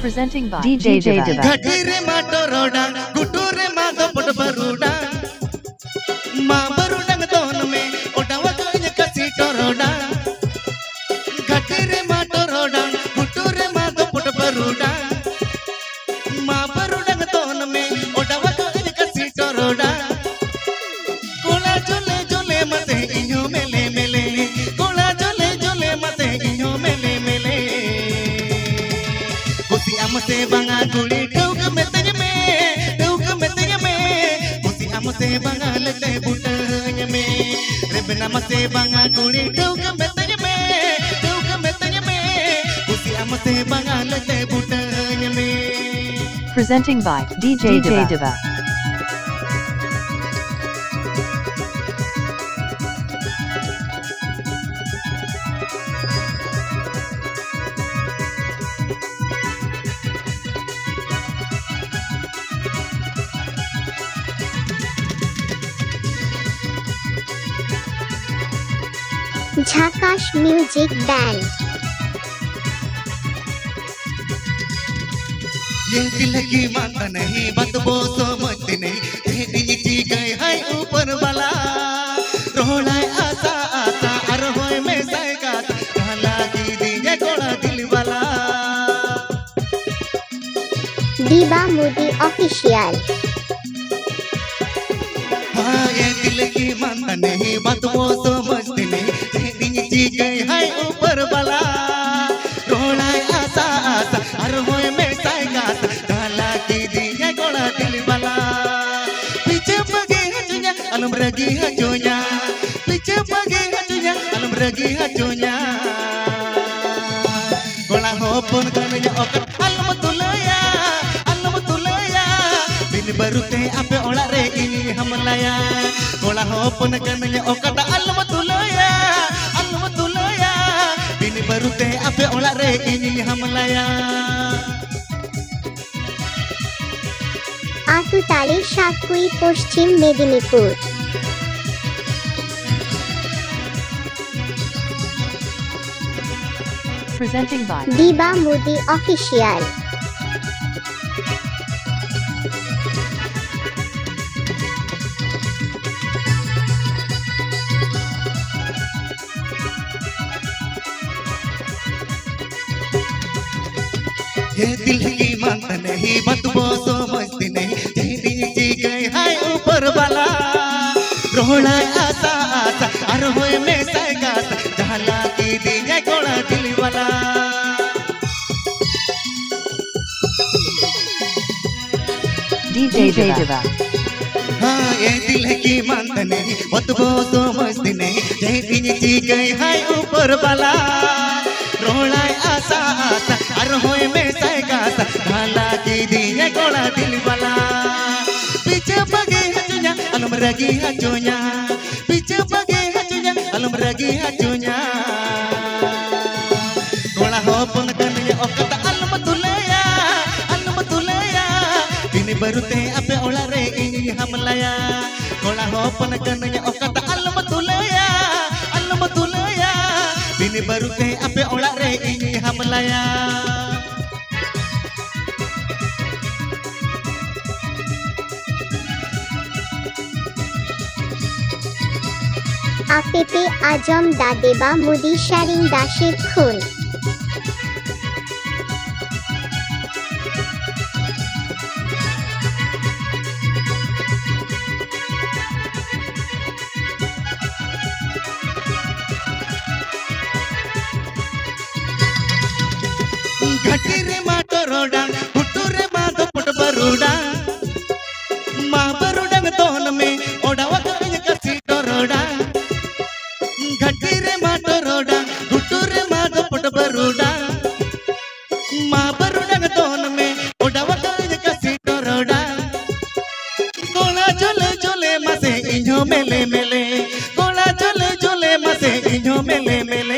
Presenting by DJ Diva. Gatire matoroda, guture mago potbaruda. Ma baruda don me, odawa koine kasi toroda. Gatire matoroda, guture mago potbaruda. Ma baruda don me, odawa koine kasi toroda. Kola jole jole mate inyo mele mele. Kola jole jole mate inyo mele mele. Kusi amase banga guli dauga metanya me, kusi amase banga lete butanya me, rebena amase banga guli dauga metanya me, kusi amase banga lete butanya me. Presenting by DJ Diva. Jhakash Music Band. ये दिल की बात नहीं बतबो समझती नहीं तेरी जी गई है ऊपर वाला रोला आसा आसा अर होए में साइका काला की दिए गोला दिल वाला Diva Modi Official. हाँ ये दिल की बात नहीं बतबो समझती नहीं तेरी जी गई है ऊपर वाला रोला आसा आसा अर होए में साइका काला की दिए गोला दिल वाला पीछे पगे हजुnya alam ragi hajunya पीछे पगे हजुnya alam ragi hajunya gola hopon kananya okat alam tulaya bin barute ape ola re ini hamlaya gola hopon kananya okat alam tulaya bin barute ape ola re ini hamlaya Atutale Shatkui Poshchim Medinipur. Presenting by Diva Modi Official. ये दिल की बात नहीं बतबो समझती नहीं तेरी जी गई है ऊपर वाला रोला आसा आसा अर होए में साइका जाला की दिए गोला दिल वाला DJ Diva. हाँ ये दिल की बात नहीं बतबो समझती नहीं तेरी जी गई है ऊपर वाला रोला आसा आसा अर होए में साइका जाला की दिए गोला दिल वाला पीछे पगे हजुnya alam ragi hajunya पीछे पगे हजुnya alam ragi hajunya gola hopon kananya okata alam tulaya bini barute ape ola re ini hamlaya gola hopon kananya okata alam tulaya bini barute ape ola re ini hamlaya APP Ajam Dadeba Modi Sharing Dashir Khun. Gatire matoroda, guture mago potbaruda. Ma baruda don me, odawa koine kasi toroda. Gatire matoroda, guture mago potbaruda. Ma baruda don me, odawa koine kasi toroda. Kola jole jole mase inyo mele mele. Kola jole jole mase inyo mele mele.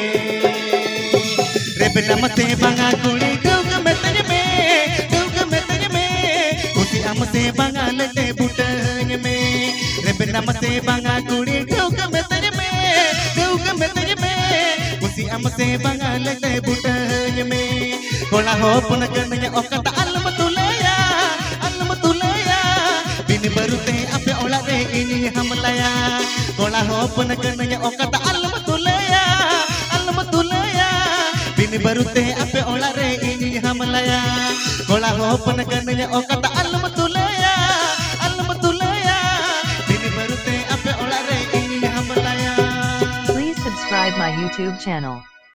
Rebena mate banga guli dauga metanya me, kusi amase banga lete butanya me, rebena mate banga guli dauga metanya me, kusi amase से बंगाल ते बुटन में Cola होपन कन्या ओकता अलम तुलया बिन बरुते अपे ओला रे इनी हमलाया Cola होपन कन्या ओकता अलम तुलया बिन बरुते अपे ओला रे इनी हमलाया कोला होपन कन्या ओकता अलम तुलया बिन बरुते अपे ओला रे इनी हमलाया. Please subscribe my YouTube channel.